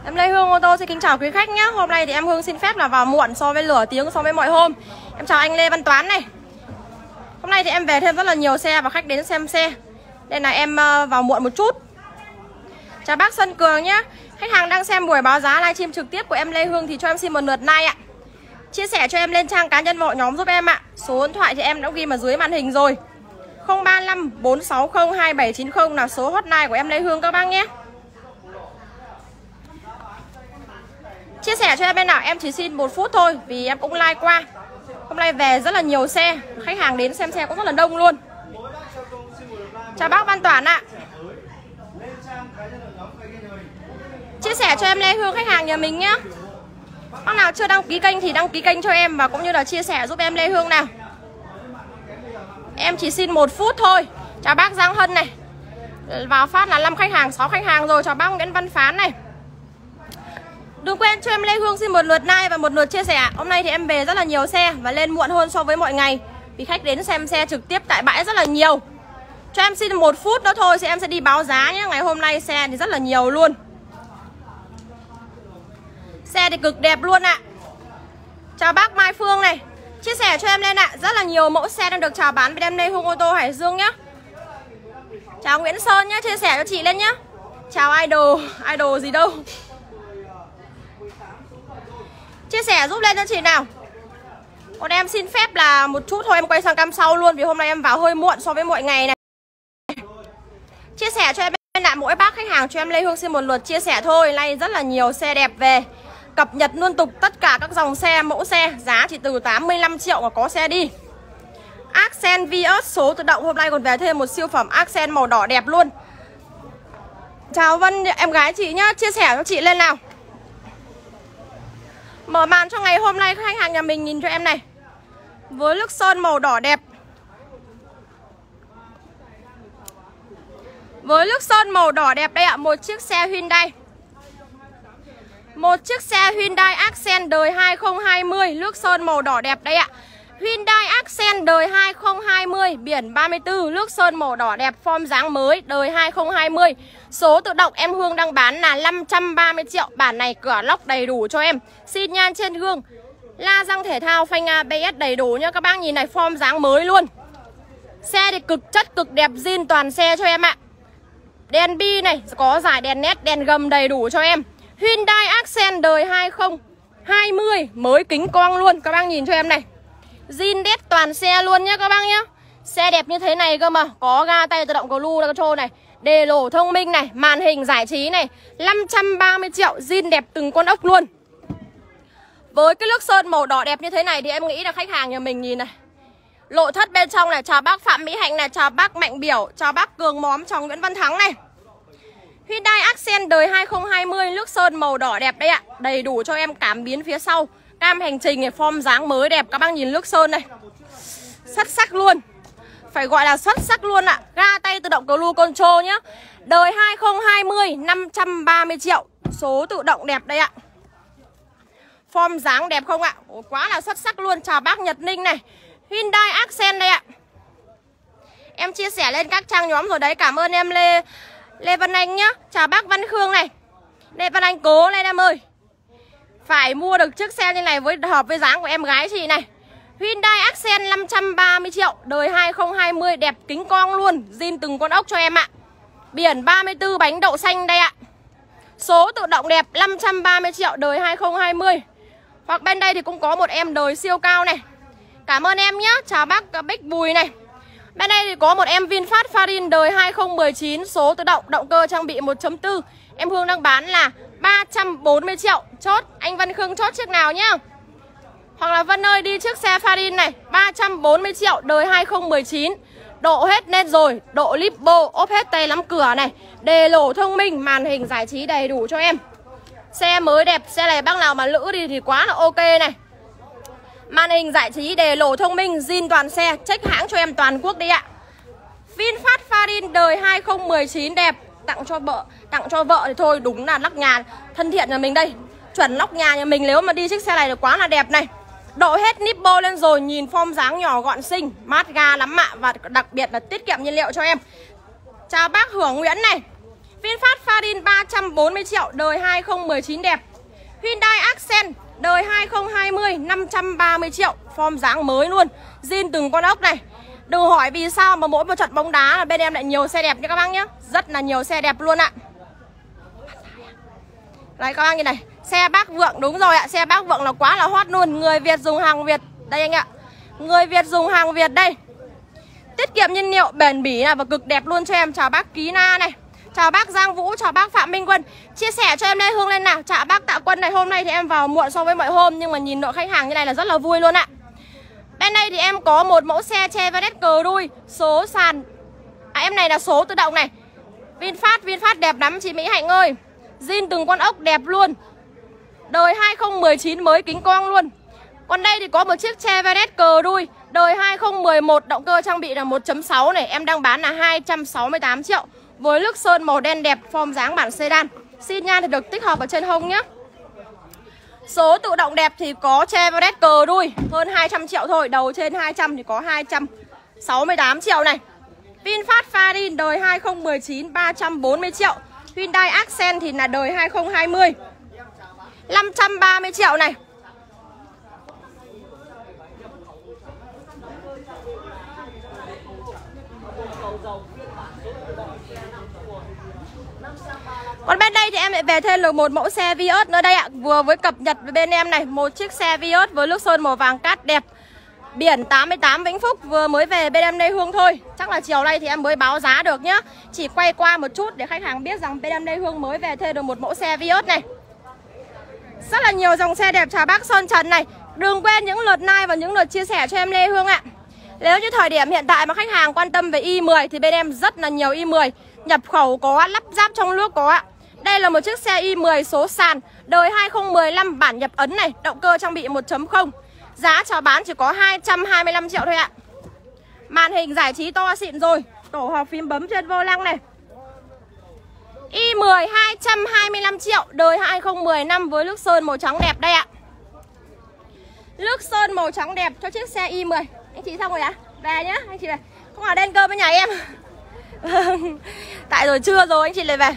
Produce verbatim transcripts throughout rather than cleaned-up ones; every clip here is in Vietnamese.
Em Lê Hương ô tô xin kính chào quý khách nhé. Hôm nay thì em Hương xin phép là vào muộn so với nửa tiếng so với mọi hôm. Em chào anh Lê Văn Toán này. Hôm nay thì em về thêm rất là nhiều xe và khách đến xem xe, nên là em vào muộn một chút. Chào bác Xuân Cường nhé. Khách hàng đang xem buổi báo giá livestream trực tiếp của em Lê Hương thì cho em xin một lượt like ạ. Chia sẻ cho em lên trang cá nhân và hội nhóm giúp em ạ. Số điện thoại thì em đã ghi ở dưới màn hình rồi. không ba năm bốn sáu không hai bảy chín không là số hotline của em Lê Hương các bác nhé. Chia sẻ cho em bên nào, em chỉ xin một phút thôi vì em cũng like qua. Hôm nay về rất là nhiều xe, khách hàng đến xem xe cũng rất là đông luôn. Chào bác Văn Toản ạ. Chia sẻ cho em Lê Hương khách hàng nhà mình nhé. Bác nào chưa đăng ký kênh thì đăng ký kênh cho em và cũng như là chia sẻ giúp em Lê Hương nào. Em chỉ xin một phút thôi. Chào bác Giang Hân này. Vào phát là năm khách hàng, sáu khách hàng rồi. Chào bác Nguyễn Văn Phán này. Đừng quên cho em Lê Hương xin một lượt like và một lượt chia sẻ. Hôm nay thì em về rất là nhiều xe và lên muộn hơn so với mọi ngày vì khách đến xem xe trực tiếp tại bãi rất là nhiều. Cho em xin một phút nữa thôi thì em sẽ đi báo giá nhé. Ngày hôm nay xe thì rất là nhiều luôn. Xe thì cực đẹp luôn ạ. Chào bác Mai Phương này. Chia sẻ cho em lên ạ. Rất là nhiều mẫu xe đang được chào bán bên em Lê Hương ô tô Hải Dương nhé. Chào Nguyễn Sơn nhé. Chia sẻ cho chị lên nhé. Chào Idol. Idol gì đâu. Chia sẻ giúp lên cho chị nào. Còn em xin phép là một chút thôi em quay sang cam sau luôn vì hôm nay em vào hơi muộn so với mọi ngày này. Chia sẻ cho em bên lại mỗi bác khách hàng cho em Lê Hương xin một lượt chia sẻ thôi. Nay rất là nhiều xe đẹp về. Cập nhật liên tục tất cả các dòng xe, mẫu xe. Giá chỉ từ tám mươi lăm triệu mà có xe đi. Accent Vios số tự động. Hôm nay còn về thêm một siêu phẩm Accent màu đỏ đẹp luôn. Chào Vân em gái chị nhá. Chia sẻ cho chị lên nào. Mở màn cho ngày hôm nay khách hàng nhà mình nhìn cho em này. Với nước sơn màu đỏ đẹp. Với nước sơn màu đỏ đẹp đây ạ. Một chiếc xe Hyundai. Một chiếc xe Hyundai Accent đời hai không hai không. Nước sơn màu đỏ đẹp đây ạ. Hyundai Accent đời hai không hai không. Biển ba mươi tư. Nước sơn màu đỏ đẹp. Form dáng mới đời hai không hai không. Số tự động em Hương đang bán là năm trăm ba mươi triệu. Bản này cửa lóc đầy đủ cho em. Xi nhan trên gương. La răng thể thao phanh a bê ét đầy đủ nhá. Các bác nhìn này, form dáng mới luôn. Xe thì cực chất cực đẹp, zin toàn xe cho em ạ. Đèn bi này, có dải đèn nét, đèn gầm đầy đủ cho em. Hyundai Accent đời hai không hai không. Mới kính cong luôn. Các bác nhìn cho em này. Zin đét toàn xe luôn nhá các bác nhá. Xe đẹp như thế này cơ mà. Có ga tay tự động cruise control này. Đề lổ thông minh này. Màn hình giải trí này. Năm trăm ba mươi triệu. Zin đẹp từng con ốc luôn. Với cái nước sơn màu đỏ đẹp như thế này thì em nghĩ là khách hàng nhà mình nhìn này. Nội thất bên trong này. Chào bác Phạm Mỹ Hạnh này. Chào bác Mạnh Biểu. Chào bác Cường Móm. Chào Nguyễn Văn Thắng này. Hyundai Accent đời hai không hai không. Nước sơn màu đỏ đẹp đây ạ. Đầy đủ cho em cảm biến phía sau. Cam hành trình này, form dáng mới đẹp. Các bác nhìn nước sơn này. Xuất sắc luôn. Phải gọi là xuất sắc luôn ạ. Ga tay tự động cruise control nhá. Đời hai không hai không. Năm trăm ba mươi triệu. Số tự động đẹp đây ạ. Form dáng đẹp không ạ? Ồ, quá là xuất sắc luôn. Chào bác Nhật Ninh này. Hyundai Accent đây ạ. Em chia sẻ lên các trang nhóm rồi đấy. Cảm ơn em Lê Lê Văn Anh nhá. Chào bác Văn Khương này. Lê Văn Anh cố lên em ơi. Phải mua được chiếc xe như này với hợp với dáng của em gái chị này. Hyundai Accent năm trăm ba mươi triệu. Đời hai không hai không. Đẹp kính cong luôn. Zin từng con ốc cho em ạ. Biển ba mươi tư bánh đậu xanh đây ạ. Số tự động đẹp. Năm trăm ba mươi triệu. Đời hai không hai không. Hoặc bên đây thì cũng có một em đời siêu cao này. Cảm ơn em nhé. Chào bác Bích Bùi này. Bên đây thì có một em VinFast Farin đời hai không một chín. Số tự động. Động cơ trang bị một chấm bốn. Em Hương đang bán là ba trăm bốn mươi triệu. Chốt. Anh Văn Khương chốt chiếc nào nhá. Hoặc là Vân ơi đi chiếc xe Farin này. Ba trăm bốn mươi triệu. Đời hai không một chín. Độ hết nét rồi. Độ lipo. Ốp hết tay nắm cửa này. Đề lổ thông minh. Màn hình giải trí đầy đủ cho em. Xe mới đẹp. Xe này bác nào mà lữ đi thì quá là ok này. Màn hình giải trí, đề lổ thông minh, zin toàn xe. Check hãng cho em toàn quốc đi ạ. VinFast Farin đời hai không một chín đẹp. Tặng cho vợ. Tặng cho vợ thì thôi đúng là lóc nhà thân thiện nhà mình đây. Chuẩn lóc nhà nhà mình nếu mà đi chiếc xe này thì quá là đẹp này. Độ hết nippo lên rồi. Nhìn form dáng nhỏ gọn xinh. Mát ga lắm ạ. Và đặc biệt là tiết kiệm nhiên liệu cho em. Chào bác Hưởng Nguyễn này. VinFast Fadin ba trăm bốn mươi triệu, đời hai không một chín đẹp. Hyundai Accent đời hai không hai không năm trăm ba mươi triệu, form dáng mới luôn, zin từng con ốc này. Đừng hỏi vì sao mà mỗi một trận bóng đá là bên em lại nhiều xe đẹp nha các bác nhé. Rất là nhiều xe đẹp luôn ạ. Đấy các bác như này, xe bác Vượng, đúng rồi ạ, xe bác Vượng là quá là hot luôn. Người Việt dùng hàng Việt, đây anh ạ. Người Việt dùng hàng Việt đây. Tiết kiệm nhiên liệu, bền bỉ là và cực đẹp luôn cho em. Chào bác Ký Na này, chào bác Giang Vũ, chào bác Phạm Minh Quân. Chia sẻ cho em Lê Hương lên nào. Chào bác Tạ Quân này, hôm nay thì em vào muộn so với mọi hôm, nhưng mà nhìn lượng khách hàng như này là rất là vui luôn ạ. Bên đây thì em có một mẫu xe Chevrolet cờ đuôi, số sàn à, em này là số tự động này. VinFast, VinFast đẹp lắm chị Mỹ Hạnh ơi. Zin từng con ốc đẹp luôn. Đời hai không một chín mới kính cong luôn. Còn đây thì có một chiếc Chevrolet cờ đuôi, đời hai không một một, động cơ trang bị là một chấm sáu này. Em đang bán là hai trăm sáu mươi tám triệu. Với lướt sơn màu đen đẹp, form dáng bản sedan. Xin nhan thì được tích hợp ở trên hông nhé. Số tự động đẹp thì có Chevrolet cờ đuôi, hơn hai trăm triệu thôi. Đầu trên hai trăm thì có hai trăm sáu mươi tám triệu này. VinFast Fadin đời hai không một chín, ba trăm bốn mươi triệu. Hyundai Accent thì là đời hai không hai không, năm trăm ba mươi triệu này. Còn bên đây thì em lại về thêm được một mẫu xe Vios nữa đây ạ. Vừa với cập nhật với bên em này, một chiếc xe Vios với lướt sơn màu vàng cát đẹp. Biển tám mươi tám Vĩnh Phúc, vừa mới về bên em Lê Hương thôi. Chắc là chiều nay thì em mới báo giá được nhá. Chỉ quay qua một chút để khách hàng biết rằng bên em Lê Hương mới về thêm được một mẫu xe Vios này. Rất là nhiều dòng xe đẹp. Chào bác Sơn Trần này. Đừng quên những lượt like và những lượt chia sẻ cho em Lê Hương ạ. Nếu như thời điểm hiện tại mà khách hàng quan tâm về i mười thì bên em rất là nhiều i mười. Nhập khẩu có, lắp ráp trong nước có ạ. Đây là một chiếc xe i mười số sàn, đời hai không một lăm, bản nhập ấn này, động cơ trang bị một chấm không. Giá chào bán chỉ có hai trăm hai mươi lăm triệu thôi ạ. Màn hình giải trí to xịn rồi, tổ hợp phím bấm trên vô lăng này. i mười hai trăm hai mươi lăm triệu, đời hai không một năm với lướt sơn màu trắng đẹp đây ạ. Lướt sơn màu trắng đẹp cho chiếc xe i mười. Anh chị xong rồi ạ? Về nhá, anh chị về. Không vào đen cơm với nhà em. Tại rồi trưa rồi anh chị lại về.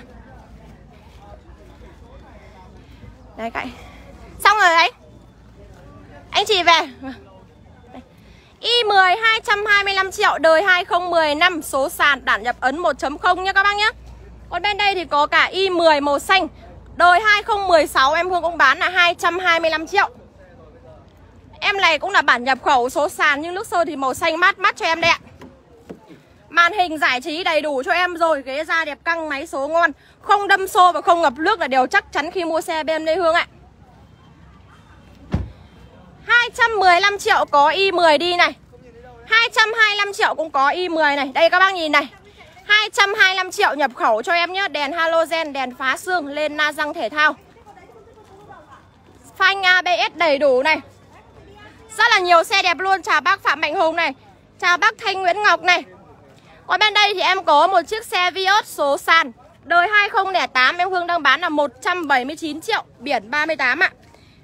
Đấy cạnh. Xong rồi anh. Anh chị về. i mười hai trăm hai mươi lăm triệu, đời hai không một năm, số sàn, bản nhập ấn một chấm không nha các bác nhé. Còn bên đây thì có cả i mười màu xanh, đời hai không một sáu, em Hương cũng bán là hai trăm hai mươi lăm triệu. Em này cũng là bản nhập khẩu số sàn, nhưng nước sơn thì màu xanh mát mắt cho em đây ạ. Màn hình giải trí đầy đủ cho em rồi, ghế da đẹp căng, máy số ngon, không đâm xô và không ngập nước là điều chắc chắn khi mua xe bên Lê Hương ạ. Hai trăm mười lăm triệu có i mười đi này. Hai trăm hai mươi lăm triệu cũng có i mười này. Đây các bác nhìn này, hai trăm hai mươi lăm triệu nhập khẩu cho em nhé. Đèn halogen, đèn phá xương, lên la răng thể thao, phanh a bê ét đầy đủ này. Rất là nhiều xe đẹp luôn. Chào bác Phạm Mạnh Hùng này, chào bác Thanh Nguyễn Ngọc này. Còn bên đây thì em có một chiếc xe Vios số sàn, đời hai không không tám, em Hương đang bán là một trăm bảy mươi chín triệu, biển ba mươi tám ạ.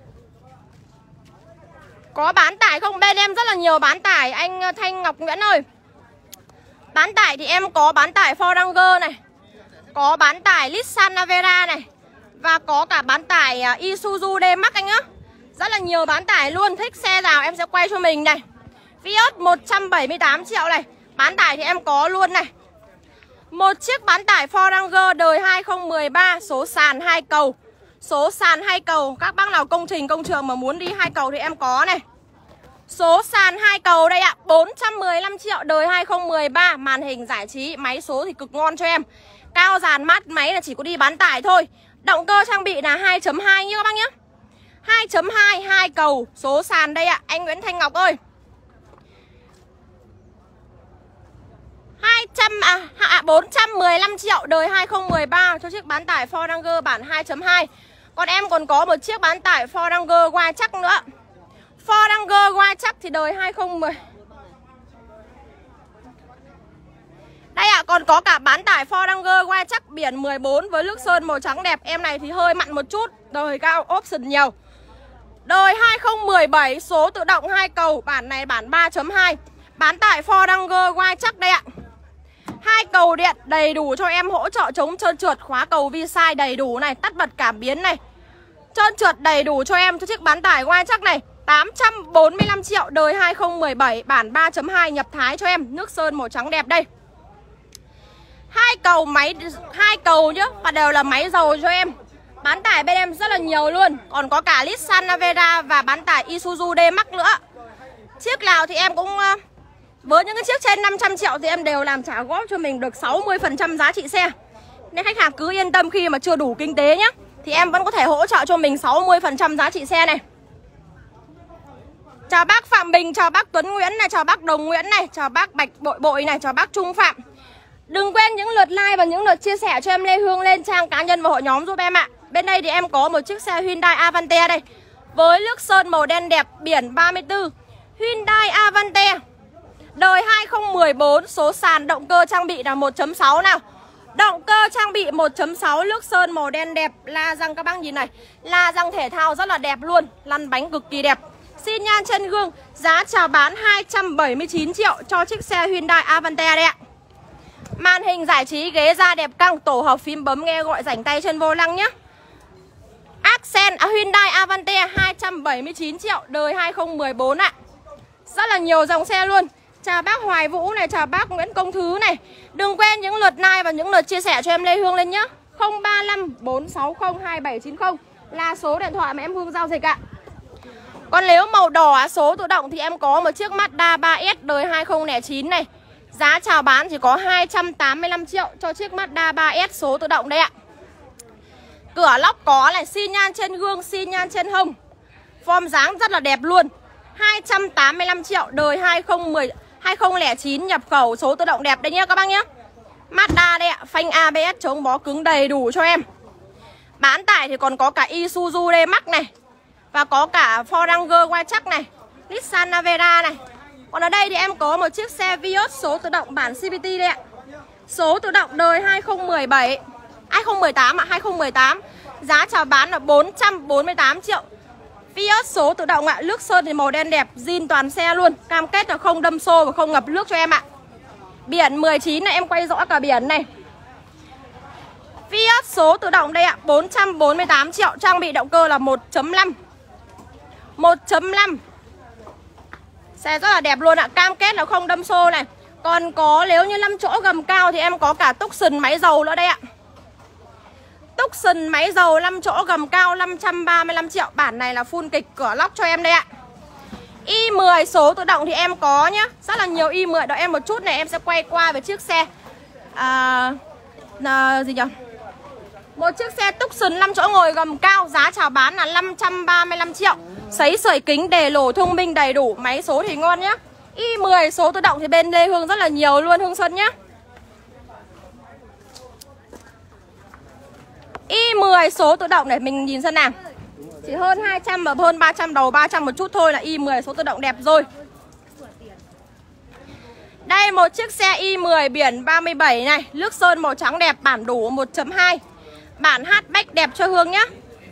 Có bán tải không? Bên em rất là nhiều bán tải anh Thanh Ngọc Nguyễn ơi. Bán tải thì em có bán tải Ford Ranger này, có bán tải Nissan Navara này, và có cả bán tải Isuzu D-Max anh á. Rất là nhiều bán tải luôn. Thích xe nào em sẽ quay cho mình này. Vios một trăm bảy mươi tám triệu này. Bán tải thì em có luôn này. Một chiếc bán tải Ford Ranger đời hai không một ba, số sàn hai cầu. Số sàn hai cầu, các bác nào công trình công trường mà muốn đi hai cầu thì em có này. Số sàn hai cầu đây ạ, bốn trăm mười lăm triệu, đời hai không một ba, màn hình giải trí, máy số thì cực ngon cho em. Cao dàn mát máy là chỉ có đi bán tải thôi. Động cơ trang bị là hai chấm hai nhé các bác nhé. hai chấm hai, hai cầu, số sàn đây ạ, anh Nguyễn Thanh Ngọc ơi. hai trăm à, à bốn trăm mười lăm triệu, đời hai không một ba cho chiếc bán tải Ford Ranger bản hai chấm hai. Còn em còn có một chiếc bán tải Ford Ranger Wild chắc nữa. Ford Ranger Wild chắc thì đời hai không một. Đây ạ, à, còn có cả bán tải Ford Ranger Wild chắc biển mười bốn với nước sơn màu trắng đẹp. Em này thì hơi mặn một chút, đời cao, option nhiều. Đời hai không một bảy, số tự động hai cầu, bản này bản ba chấm hai. Bán tải Ford Ranger Wild chắc đây ạ. Hai cầu điện đầy đủ cho em, hỗ trợ chống trơn trượt, khóa cầu vi sai đầy đủ này, tắt bật cảm biến này, trơn trượt đầy đủ cho em cho chiếc bán tải ngoài chắc này. Tám trăm bốn mươi lăm triệu, đời hai không một bảy, bản ba chấm hai nhập Thái cho em, nước sơn màu trắng đẹp đây. Hai cầu máy, hai cầu nhá, và đều là máy dầu cho em. Bán tải bên em rất là nhiều luôn. Còn có cả Nissan Navara và bán tải Isuzu D-Max nữa. Chiếc nào thì em cũng, với những cái chiếc trên năm trăm triệu thì em đều làm trả góp cho mình được sáu mươi phần trăm giá trị xe. Nên khách hàng cứ yên tâm, khi mà chưa đủ kinh tế nhá, thì em vẫn có thể hỗ trợ cho mình sáu mươi phần trăm giá trị xe này. Chào bác Phạm Bình, chào bác Tuấn Nguyễn này, chào bác Đồng Nguyễn này, chào bác Bạch Bội Bội này, chào bác Trung Phạm. Đừng quên những lượt like và những lượt chia sẻ cho em Lê Hương lên trang cá nhân và hội nhóm giúp em ạ. Bên đây thì em có một chiếc xe Hyundai Avante đây, với nước sơn màu đen đẹp, biển ba mươi tư. Hyundai Avante đời hai không một bốn, số sàn động cơ trang bị là một chấm sáu nào. Động cơ trang bị một chấm sáu, nước sơn màu đen đẹp, la răng các bác nhìn này, la răng thể thao rất là đẹp luôn, lăn bánh cực kỳ đẹp. Xin nhan chân gương, giá chào bán hai trăm bảy mươi chín triệu cho chiếc xe Hyundai Avante đây ạ. Màn hình giải trí, ghế da đẹp căng, tổ hợp phím bấm nghe gọi rảnh tay trên vô lăng nhé. Accent à, Hyundai Avante hai trăm bảy mươi chín triệu, đời hai không một bốn ạ. Rất là nhiều dòng xe luôn. Chào bác Hoài Vũ này, chào bác Nguyễn Công Thứ này. Đừng quên những lượt like và những lượt chia sẻ cho em Lê Hương lên nhé. Không ba năm bốn sáu không hai bảy chín không là số điện thoại mà em Hương giao dịch ạ. Còn nếu màu đỏ số tự động thì em có một chiếc Mazda ba S đời hai không không chín này. Giá chào bán chỉ có hai trăm tám mươi lăm triệu cho chiếc Mazda ba S số tự động đây ạ. Cửa lóc có này, xi nhan trên gương, xi nhan trên hông, form dáng rất là đẹp luôn. Hai trăm tám mươi lăm triệu, đời hai không một hai không không chín, nhập khẩu, số tự động đẹp đây nhé các bác nhé. Mazda đây ạ, phanh a bê ét chống bó cứng đầy đủ cho em. Bán tải thì còn có cả Isuzu D-Max này, và có cả Ford Ranger White Truck này, Nissan Navara này. Còn ở đây thì em có một chiếc xe Vios số tự động bản xê vê tê đây ạ. Số tự động đời hai không một bảy, hai không một tám ạ, hai không một tám. Giá chào bán là bốn trăm bốn mươi tám triệu. Vios số tự động ạ, nước sơn thì màu đen đẹp, zin toàn xe luôn, cam kết là không đâm xô và không ngập nước cho em ạ. Biển mười chín này, em quay rõ cả biển này. Vios số tự động đây ạ, bốn trăm bốn mươi tám triệu, trang bị động cơ là một chấm năm. một chấm năm. Xe rất là đẹp luôn ạ, cam kết là không đâm xô này. Còn có nếu như năm chỗ gầm cao thì em có cả Tucson máy dầu nữa đây ạ. Tucson máy dầu năm chỗ gầm cao năm trăm ba mươi lăm triệu. Bản này là full kịch, cửa lóc cho em đây ạ. i mười số tự động thì em có nhá, rất là nhiều i mười. Đợi em một chút này, em sẽ quay qua về chiếc xe à, à, gì nhỉ? Một chiếc xe Tucson năm chỗ ngồi gầm cao, giá chào bán là năm trăm ba mươi lăm triệu. Sấy sưởi kính, đề lổ thông minh đầy đủ, máy số thì ngon nhá. i mười số tự động thì bên Lê Hương rất là nhiều luôn Hương Xuân nhá. i mười số tự động này, mình nhìn xem nào. Chỉ hơn hai trăm và hơn ba trăm, đầu ba trăm một chút thôi là i mười số tự động đẹp rồi. Đây một chiếc xe i mười biển ba mươi bảy này, nước sơn màu trắng đẹp, bản đủ một chấm hai. Bản hatchback đẹp cho Hương nhá.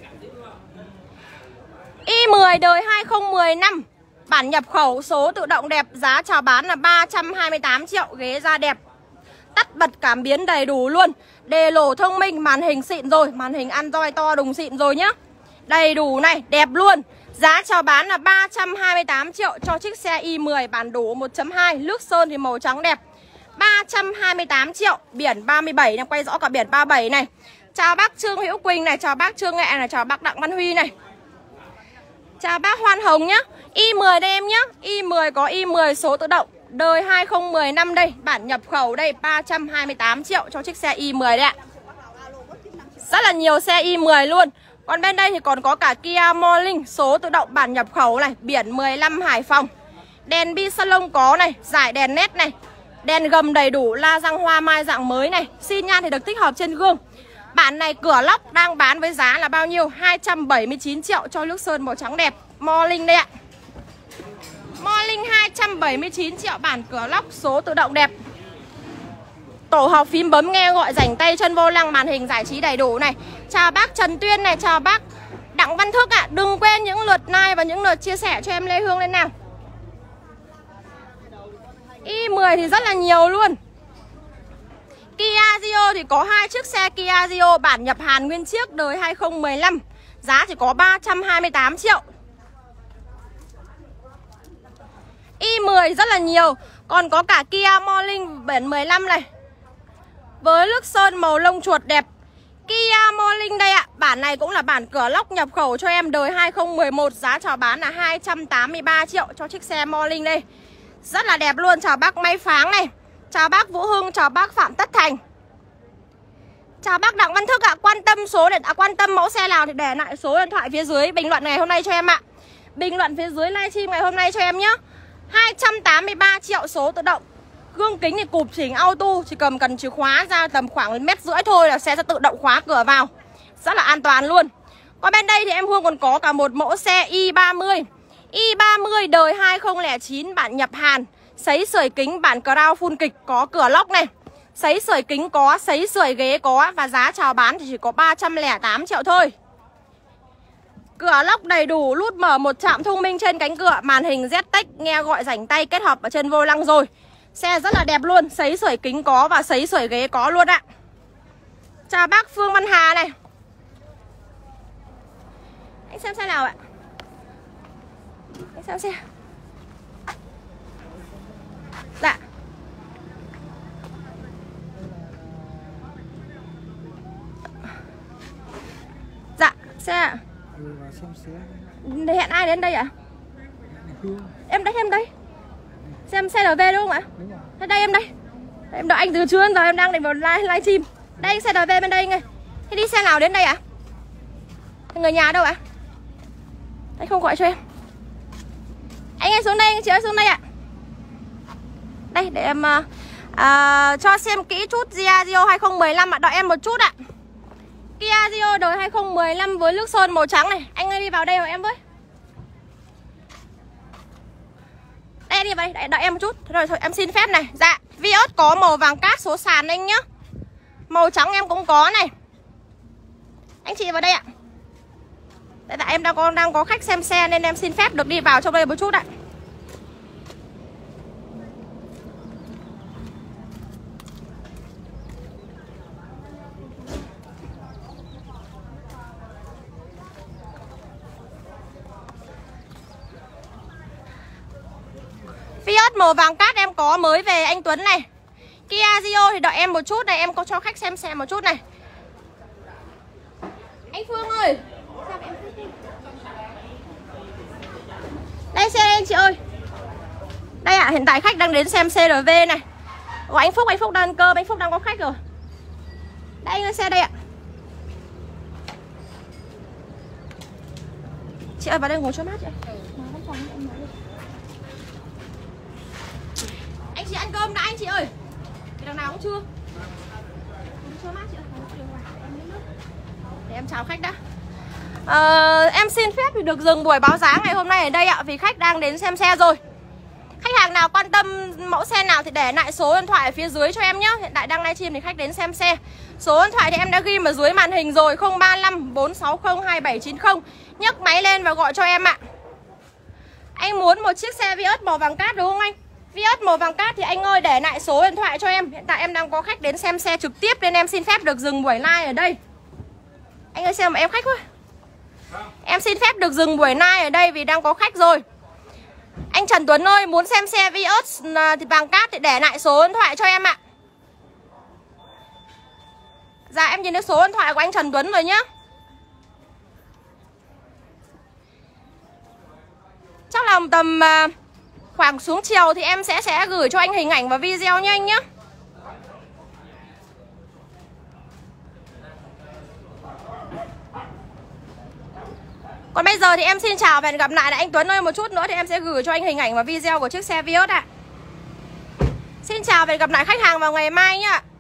i mười đời hai không một năm, bản nhập khẩu, số tự động đẹp, giá chào bán là ba trăm hai mươi tám triệu, ghế da đẹp, tắt bật cảm biến đầy đủ luôn, đề lổ thông minh, màn hình xịn rồi, màn hình Android to đùng xịn rồi nhá. Đầy đủ này, đẹp luôn. Giá chào bán là ba trăm hai mươi tám triệu cho chiếc xe i mười bản đủ một chấm hai, nước sơn thì màu trắng đẹp. ba trăm hai mươi tám triệu, biển ba mươi bảy này, quay rõ cả biển ba mươi bảy này. Chào bác Trương Hữu Quỳnh này, chào bác Trương Nghệ này, chào bác Đặng Văn Huy này. Chào bác Hoan Hồng nhá. i mười đây em nhá. i mười có i mười số tự động, đời hai không một năm đây, bản nhập khẩu đây, ba trăm hai mươi tám triệu cho chiếc xe i mười đấy ạ. Rất là nhiều xe i mười luôn. Còn bên đây thì còn có cả Kia Morning số tự động, bản nhập khẩu này, biển mười lăm Hải Phòng. Đèn bi salon có này, giải đèn nét này, đèn gầm đầy đủ, la răng hoa mai dạng mới này, xi nhan thì được tích hợp trên gương. Bản này cửa lóc đang bán với giá là bao nhiêu? hai trăm bảy mươi chín triệu cho nước sơn màu trắng đẹp. Morning đây ạ. Morning hai trăm bảy mươi chín triệu, bản cửa lóc số tự động đẹp. Tổ hợp phím bấm nghe gọi rảnh tay chân vô lăng, màn hình giải trí đầy đủ này. Chào bác Trần Tuyên này, chào bác Đặng Văn Thức ạ. À. Đừng quên những lượt like và những lượt chia sẻ cho em Lê Hương lên nào. i mười thì rất là nhiều luôn. Kia Rio thì có hai chiếc xe Kia Rio bản nhập Hàn nguyên chiếc đời hai không một lăm. Giá chỉ có ba trăm hai mươi tám triệu. i mười rất là nhiều. Còn có cả Kia Morning bản mười lăm này, với nước sơn màu lông chuột đẹp. Kia Morning đây ạ. Bản này cũng là bản cửa lóc nhập khẩu cho em đời hai không một một. Giá chào bán là hai trăm tám mươi ba triệu cho chiếc xe Morning đây. Rất là đẹp luôn. Chào bác May Pháng này, chào bác Vũ Hưng, chào bác Phạm Tất Thành, chào bác Đặng Văn Thức ạ. Quan tâm số để à, quan tâm mẫu xe nào thì để lại số điện thoại phía dưới bình luận ngày hôm nay cho em ạ. Bình luận phía dưới livestream ngày hôm nay cho em nhé. Hai trăm tám mươi ba triệu số tự động. Gương kính thì cụp chỉnh auto, chỉ cầm cần chìa khóa ra tầm khoảng mét rưỡi thôi là xe sẽ tự động khóa cửa vào. Rất là an toàn luôn. Còn bên đây thì em Hương còn có cả một mẫu xe i ba mươi. i ba mươi đời hai không không chín bản nhập Hàn. Sấy sưởi kính bản Crown full kịch, có cửa lóc này. Sấy sưởi kính có, sấy sưởi ghế có. Và giá chào bán thì chỉ có ba trăm lẻ tám triệu thôi. Cửa lóc đầy đủ, nút mở một chạm thông minh trên cánh cửa, màn hình Z Tech, nghe gọi rảnh tay kết hợp ở trên vô lăng rồi. Xe rất là đẹp luôn, sấy sưởi kính có và sấy sưởi ghế có luôn ạ. Chào bác Phương Văn Hà này. Anh xem xe nào ạ? Anh xem xe. Dạ. Dạ, xe ạ. Hẹn ai đến đây ạ? Em đây, em đây. Xem xe lờ vê đúng không ạ? Thế đây em đây. Em đợi anh từ trưa đến giờ em đang định vào live, live stream. Đây anh xe lờ vê bên đây ngay. Thế đi xe nào đến đây ạ? Người nhà đâu ạ? Anh không gọi cho em. Anh ơi xuống đây, anh chị ơi xuống đây ạ. Đây để em uh, uh, cho xem kỹ chút Kia Rio hai không một lăm ạ. Đợi em một chút ạ. Kia Rio đời hai không một lăm với nước sơn màu trắng này. Anh ơi đi vào đây hộ em với. Đây đi vào đây, đợi em một chút. Rồi thôi em xin phép này. Dạ, Vios có màu vàng cát số sàn anh nhá. Màu trắng em cũng có này. Anh chị vào đây ạ. Tại tại em đang có đang có khách xem xe nên em xin phép được đi vào trong đây một chút ạ. Fiat màu vàng cát em có mới về anh Tuấn này. Kia Rio thì đợi em một chút này, em có cho khách xem xe một chút này. Anh Phương ơi. Đây xe đây anh chị ơi. Đây ạ, à, hiện tại khách đang đến xem xê lờ vê này. Gọi anh Phúc, anh Phúc đang cơm, anh Phúc đang có khách rồi. Đây anh ơi, xe đây ạ. Chị ơi vào đây ngồi cho mát chị. Anh chị ăn cơm đã anh chị ơi. Cái đằng nào cũng chưa. Cho mát chị ơi. Để em chào khách đã. à, Em xin phép thì được dừng buổi báo giá ngày hôm nay ở đây ạ. Vì khách đang đến xem xe rồi. Khách hàng nào quan tâm mẫu xe nào thì để lại số điện thoại ở phía dưới cho em nhé. Hiện tại đang livestream thì khách đến xem xe. Số điện thoại thì em đã ghi ở dưới màn hình rồi. Không ba năm bốn sáu không hai bảy chín không. Nhấc máy lên và gọi cho em ạ. Anh muốn một chiếc xe Vios màu vàng cát đúng không anh? Vios màu vàng cát thì anh ơi để lại số điện thoại cho em. Hiện tại em đang có khách đến xem xe trực tiếp nên em xin phép được dừng buổi live ở đây. Anh ơi xem mà em khách quá. Em xin phép được dừng buổi live ở đây vì đang có khách rồi. Anh Trần Tuấn ơi, muốn xem xe Vios thì vàng cát thì để lại số điện thoại cho em ạ. Dạ em nhìn thấy số điện thoại của anh Trần Tuấn rồi nhá. Chắc là tầm khoảng xuống chiều thì em sẽ sẽ gửi cho anh hình ảnh và video nha anh nhé. Còn bây giờ thì em xin chào và hẹn gặp lại là anh Tuấn ơi. Một chút nữa thì em sẽ gửi cho anh hình ảnh và video của chiếc xe Vios ạ. Xin chào và hẹn gặp lại khách hàng vào ngày mai nhá.